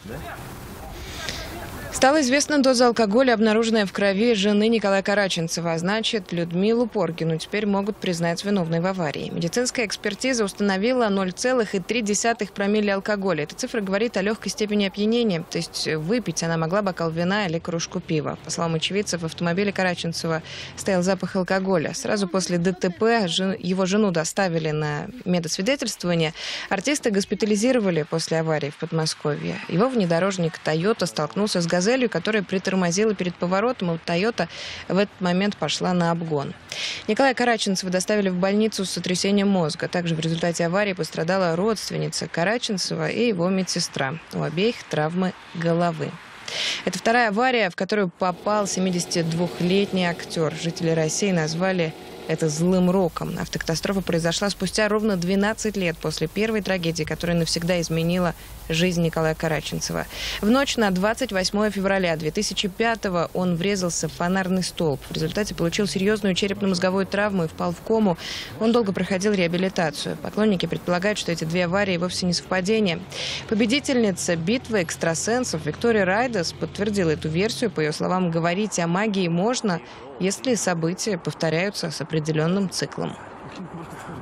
Стала известна доза алкоголя, обнаруженная в крови жены Николая Караченцева. А значит, Людмилу Поргину теперь могут признать виновной в аварии. Медицинская экспертиза установила 0,3 промилле алкоголя. Эта цифра говорит о легкой степени опьянения. То есть выпить она могла бокал вина или кружку пива. По словам очевидцев, в автомобиле Караченцева стоял запах алкоголя. Сразу после ДТП его жену доставили на медосвидетельствование. Артиста госпитализировали после аварии в Подмосковье. Его внедорожник «Тойота» столкнулся с «Газелью», которая притормозила перед поворотом, и «Тойота» в этот момент пошла на обгон. Николая Караченцева доставили в больницу с сотрясением мозга. Также в результате аварии пострадала родственница Караченцева и его медсестра. У обеих травмы головы. Это вторая авария, в которую попал 72-летний актер. Жители России назвали это злым роком. Автокатастрофа произошла спустя ровно 12 лет после первой трагедии, которая навсегда изменила жизнь Николая Караченцева. В ночь на 28 февраля 2005-го он врезался в фонарный столб. В результате получил серьезную черепно-мозговую травму и впал в кому. Он долго проходил реабилитацию. Поклонники предполагают, что эти две аварии вовсе не совпадение. Победительница битвы экстрасенсов Виктория Райдас подтвердила эту версию. По ее словам, говорить о магии можно, если события повторяются с определенным циклом.